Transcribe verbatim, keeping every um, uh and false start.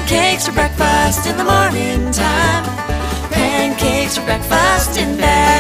Pancakes for breakfast in the morning time. Pancakes for breakfast in bed.